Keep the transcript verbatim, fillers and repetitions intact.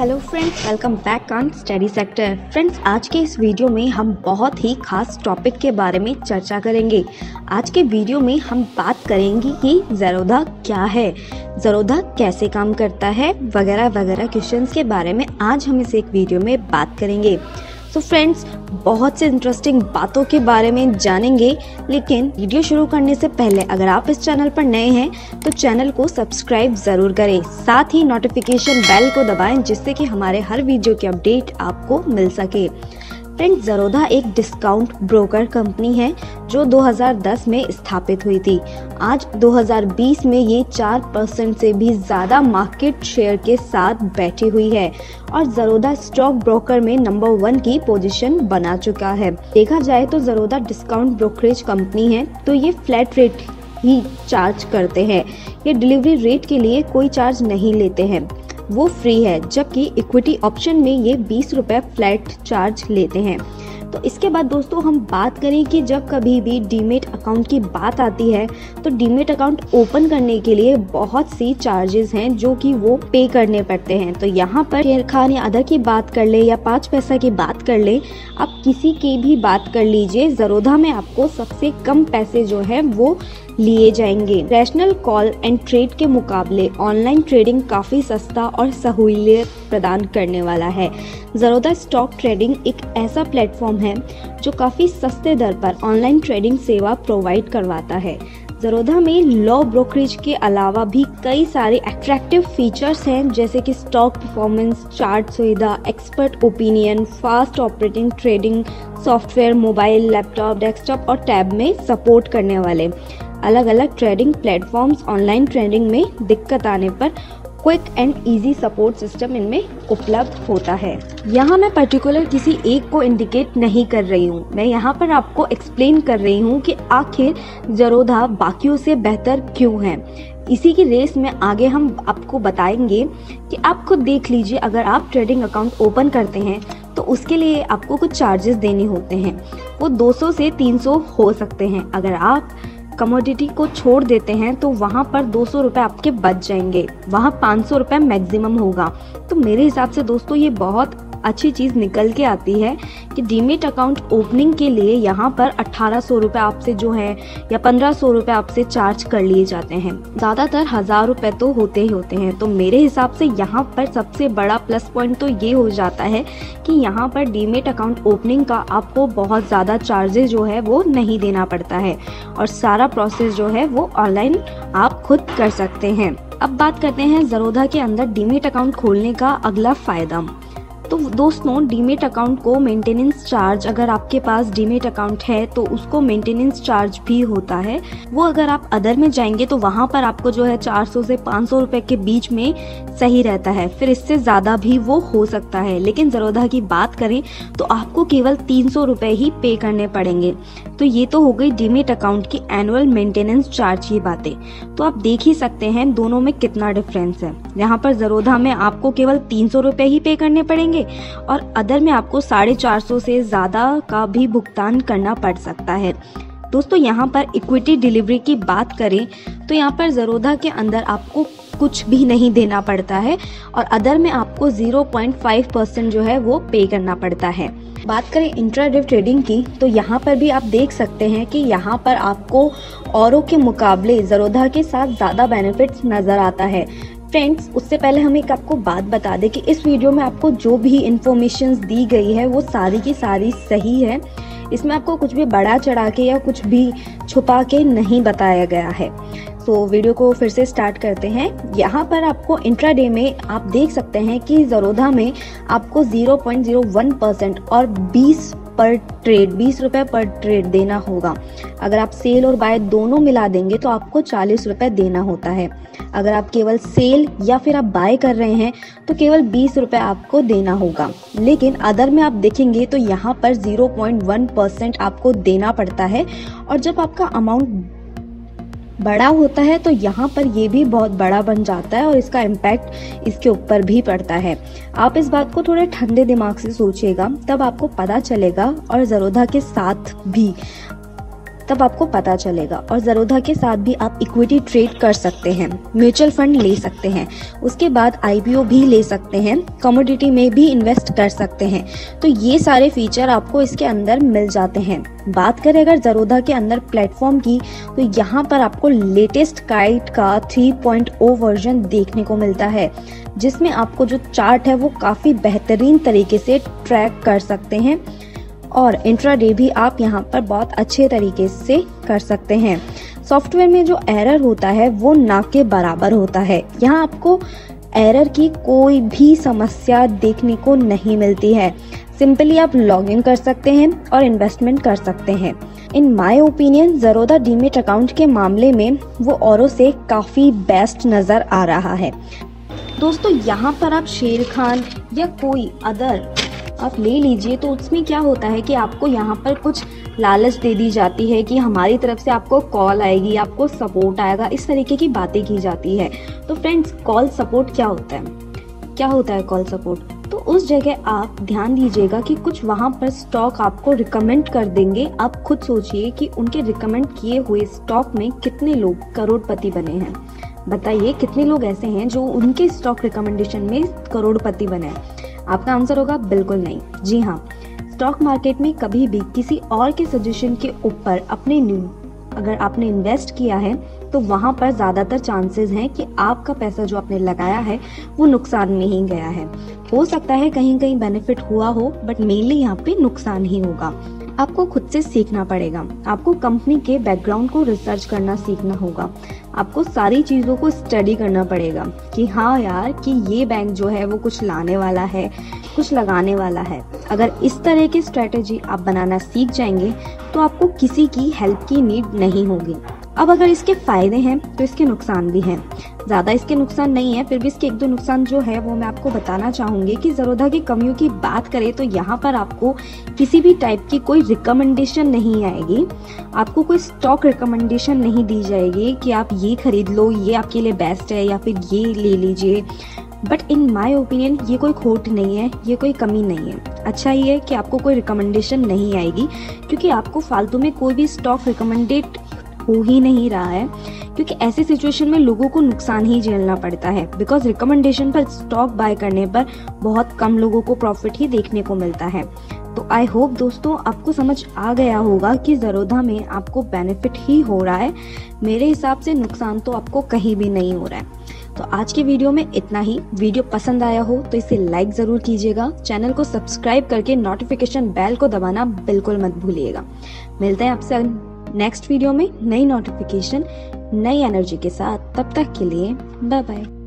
Hello friends, welcome back on study sector. Friends, आज के इस वीडियो में हम बहुत ही खास टॉपिक के बारे में चर्चा करेंगे। आज के वीडियो में हम बात करेंगे कि ज़ेरोधा क्या है, ज़ेरोधा कैसे काम करता है, वगैरह वगैरह क्वेश्चंस के बारे में आज हम इस एक वीडियो में बात करेंगे। तो फ्रेंड्स, बहुत से इंटरेस्टिंग बातों के बारे में जानेंगे, लेकिन वीडियो शुरू करने से पहले अगर आप इस चैनल पर नए हैं तो चैनल को सब्सक्राइब ज़रूर करें, साथ ही नोटिफिकेशन बेल को दबाएं जिससे कि हमारे हर वीडियो की अपडेट आपको मिल सके। फ्रेंड्स, ज़ेरोधा एक डिस्काउंट ब्रोकर कंपनी है जो दो हज़ार दस में स्थापित हुई थी। आज दो हज़ार बीस में ये चार परसेंट से भी ज़्यादा मार्केट शेयर के साथ बैठी हुई है और ज़ेरोधा स्टॉक ब्रोकर में नंबर वन की पोजीशन बना चुका है। देखा जाए तो ज़ेरोधा डिस्काउंट ब्रोकरेज कंपनी है, तो ये फ्लैट रेट ही चार्ज करते हैं। ये डिलीवरी रेट के लिए कोई चार्ज नहीं लेते हैं, वो फ्री है, जबकि इक्विटी ऑप्शन में ये बीस रुपए फ्लैट चार्ज लेते हैं। तो इसके बाद दोस्तों हम बात करें कि जब कभी भी डीमेट अकाउंट की बात आती है तो डीमेट अकाउंट ओपन करने के लिए बहुत सी चार्जेस हैं जो कि वो पे करने पड़ते हैं। तो यहाँ पर शेयर खान या अदर की बात कर ले या पाँच पैसा की बात कर ले, आप किसी की भी बात कर लीजिए, ज़ेरोधा में आपको सबसे कम पैसे जो है वो लिए जाएंगे। रैशनल कॉल एंड ट्रेड के मुकाबले ऑनलाइन ट्रेडिंग काफ़ी सस्ता और सहूलियत प्रदान करने वाला है। ज़ेरोधा स्टॉक ट्रेडिंग एक ऐसा प्लेटफॉर्म है जो काफ़ी सस्ते दर पर ऑनलाइन ट्रेडिंग सेवा प्रोवाइड करवाता है। ज़ेरोधा में लॉ ब्रोकरेज के अलावा भी कई सारे अट्रैक्टिव फीचर्स हैं, जैसे कि स्टॉक परफॉर्मेंस चार्ट सुविधा, expert opinion, fast operating trading software, mobile, laptop, desktop और टैब में सपोर्ट करने वाले अलग अलग ट्रेडिंग प्लेटफॉर्म्स। ऑनलाइन ट्रेडिंग में दिक्कत आने पर quick and easy support system इनमें उपलब्ध होता है। यहाँ मैं पर्टिकुलर किसी एक को इंडिकेट नहीं कर रही हूँ, मैं यहाँ पर आपको एक्सप्लेन कर रही हूँ कि आखिर ज़ेरोधा बाकियों से बेहतर क्यों है। इसी की रेस में आगे हम आपको बताएंगे कि आप खुद देख लीजिए, अगर आप ट्रेडिंग अकाउंट ओपन करते हैं तो उसके लिए आपको कुछ चार्जेस देने होते हैं, वो दो सौ से तीन सौ हो सकते हैं। अगर आप कमोडिटी को छोड़ देते हैं तो वहाँ पर दो सौ रुपये आपके बच जाएंगे, वहाँ पाँच सौ रुपये मैक्सिमम होगा। तो मेरे हिसाब से दोस्तों ये बहुत अच्छी चीज़ निकल के आती है कि डीमेट अकाउंट ओपनिंग के लिए यहाँ पर अट्ठारह सौ रुपये आपसे जो है या पंद्रह सौ रुपये आपसे चार्ज कर लिए जाते हैं, ज़्यादातर हज़ार रुपये तो होते ही होते हैं। तो मेरे हिसाब से यहाँ पर सबसे बड़ा प्लस पॉइंट तो ये हो जाता है कि यहाँ पर डीमेट अकाउंट ओपनिंग का आपको बहुत ज़्यादा चार्जेस जो है वो नहीं देना पड़ता है और सारा प्रोसेस जो है वो ऑनलाइन आप खुद कर सकते हैं। अब बात करते हैं ज़ेरोधा के अंदर डीमेट अकाउंट खोलने का अगला फ़ायदा। तो दोस्तों, डीमेट अकाउंट को मेंटेनेंस चार्ज, अगर आपके पास डीमेट अकाउंट है तो उसको मेंटेनेंस चार्ज भी होता है। वो अगर आप अदर में जाएंगे तो वहाँ पर आपको जो है चार सौ से पाँच सौ रुपए के बीच में सही रहता है, फिर इससे ज़्यादा भी वो हो सकता है। लेकिन ज़ेरोधा की बात करें तो आपको केवल तीन सौ रुपये ही पे करने पड़ेंगे। तो ये तो हो गई डीमेट अकाउंट की एनुअल मेंटेनेंस चार्ज की बातें। तो आप देख ही सकते हैं दोनों में कितना डिफरेंस है। यहाँ पर ज़ेरोधा में आपको केवल तीन सौ रुपये ही पे करने पड़ेंगे और अदर में आपको साढ़े चार सौ से ज़्यादा का भी भुगतान करना पड़ सकता है। दोस्तों, यहाँ पर इक्विटी डिलीवरी की बात करें तो यहाँ पर ज़ेरोधा के अंदर आपको कुछ भी नहीं देना पड़ता है और अदर में आपको ज़ीरो पॉइंट फाइव परसेंट जो है वो पे करना पड़ता है। बात करें इंट्राडे ट्रेडिंग की तो यहाँ पर भी आप देख सकते हैं कि यहाँ पर आपको औरों के मुकाबले ज़ेरोधा के साथ ज़्यादा बेनिफिट्स नज़र आता है। फ्रेंड्स, उससे पहले हम एक आपको बात बता दें कि इस वीडियो में आपको जो भी इंफॉर्मेशन दी गई है वो सारी की सारी सही है। इसमें आपको कुछ भी बढ़ा चढ़ा के या कुछ भी छुपा के नहीं बताया गया है। तो वीडियो को फिर से स्टार्ट करते हैं। यहाँ पर आपको इंट्राडे में आप देख सकते हैं कि ज़ेरोधा में आपको zero point zero one percent और बीस पर ट्रेड बीस रुपये पर ट्रेड देना होगा। अगर आप सेल और बाय दोनों मिला देंगे तो आपको चालीस रुपये देना होता है। अगर आप केवल सेल या फिर आप बाय कर रहे हैं तो केवल बीस रुपये आपको देना होगा। लेकिन अदर में आप देखेंगे तो यहाँ पर ज़ीरो पॉइंट वन परसेंट आपको देना पड़ता है और जब आपका अमाउंट बड़ा होता है तो यहाँ पर ये भी बहुत बड़ा बन जाता है और इसका इम्पैक्ट इसके ऊपर भी पड़ता है। आप इस बात को थोड़े ठंडे दिमाग से सोचिएगा, तब आपको पता चलेगा। और ज़ेरोधा के साथ भी तब आपको पता चलेगा। और ज़रोधा के साथ भी आप इक्विटी ट्रेड कर सकते हैं, म्यूचुअल फंड ले सकते हैं, उसके बाद आईपीओ भी ले सकते हैं, कमोडिटी में भी इन्वेस्ट कर सकते हैं। तो ये सारे फीचर आपको इसके अंदर मिल जाते हैं। बात करें अगर ज़रोधा के अंदर प्लेटफॉर्म की, तो यहाँ पर आपको लेटेस्ट काइट का थ्री पॉइंट ओ वर्जन देखने को मिलता है, जिसमें आपको जो चार्ट है वो काफ़ी बेहतरीन तरीके से ट्रैक कर सकते हैं और इंट्राडे भी आप यहाँ पर बहुत अच्छे तरीके से कर सकते हैं। सॉफ्टवेयर में जो एरर होता है वो ना के बराबर होता है। यहाँ आपको एरर की कोई भी समस्या देखने को नहीं मिलती है। सिंपली आप लॉगिन कर सकते हैं और इन्वेस्टमेंट कर सकते हैं। In my opinion Zerodha demat account के मामले में वो औरों से काफ़ी बेस्ट नज़र आ रहा है। दोस्तों, यहाँ पर आप शेर खान या कोई अदर आप ले लीजिए, तो उसमें क्या होता है कि आपको यहाँ पर कुछ लालच दे दी जाती है कि हमारी तरफ से आपको कॉल आएगी, आपको सपोर्ट आएगा, इस तरीके की बातें की जाती है। तो फ्रेंड्स, कॉल सपोर्ट क्या होता है? क्या होता है कॉल सपोर्ट? तो उस जगह आप ध्यान दीजिएगा कि कुछ वहाँ पर स्टॉक आपको रिकमेंड कर देंगे। आप खुद सोचिए कि उनके रिकमेंड किए हुए स्टॉक में कितने लोग करोड़पति बने हैं। बताइए कितने लोग ऐसे हैं जो उनके स्टॉक रिकमेंडेशन में करोड़पति बने हैं? आपका आंसर होगा बिल्कुल नहीं। जी हाँ, स्टॉक मार्केट में कभी भी किसी और के सजेशन के ऊपर अपने अगर आपने इन्वेस्ट किया है तो वहाँ पर ज़्यादातर चांसेस हैं कि आपका पैसा जो आपने लगाया है वो नुकसान में ही गया है। हो सकता है कहीं कहीं बेनिफिट हुआ हो, बट मेनली यहाँ पे नुकसान ही होगा। आपको खुद से सीखना पड़ेगा, आपको कंपनी के बैकग्राउंड को रिसर्च करना सीखना होगा, आपको सारी चीज़ों को स्टडी करना पड़ेगा कि हाँ यार कि ये बैंक जो है वो कुछ लाने वाला है, कुछ लगाने वाला है। अगर इस तरह की स्ट्रेटेजी आप बनाना सीख जाएंगे तो आपको किसी की हेल्प की नीड नहीं होगी। अब अगर इसके फायदे हैं तो इसके नुकसान भी हैं। ज़्यादा इसके नुकसान नहीं है, फिर भी इसके एक दो नुकसान जो है वो मैं आपको बताना चाहूँगी कि ज़रोधा की कमियों की बात करें तो यहाँ पर आपको किसी भी टाइप की कोई रिकमेंडेशन नहीं आएगी। आपको कोई स्टॉक रिकमेंडेशन नहीं दी जाएगी कि आप ये खरीद लो, ये आपके लिए बेस्ट है, या फिर ये ले लीजिए। बट इन माय ओपिनियन ये कोई खोट नहीं है, ये कोई कमी नहीं है। अच्छा ये है कि आपको कोई रिकमेंडेशन नहीं आएगी, क्योंकि आपको फालतू में कोई भी स्टॉक रिकमेंडेड हो ही नहीं रहा है, क्योंकि ऐसी सिचुएशन में लोगों को नुकसान ही झेलना पड़ता है। बिकॉज रिकमेंडेशन पर स्टॉक बाय करने पर बहुत कम लोगों को प्रॉफिट ही देखने को मिलता है। तो आई होप दोस्तों आपको समझ आ गया होगा कि ज़रोधा में आपको बेनिफिट ही हो रहा है। मेरे हिसाब से नुकसान तो आपको कहीं भी नहीं हो रहा है। तो आज के वीडियो में इतना ही। वीडियो पसंद आया हो तो इसे लाइक ज़रूर कीजिएगा, चैनल को सब्सक्राइब करके नोटिफिकेशन बेल को दबाना बिल्कुल मत भूलिएगा। मिलते हैं आपसे नेक्स्ट वीडियो में नई नोटिफिकेशन, नई एनर्जी के साथ। तब तक के लिए बाय बाय।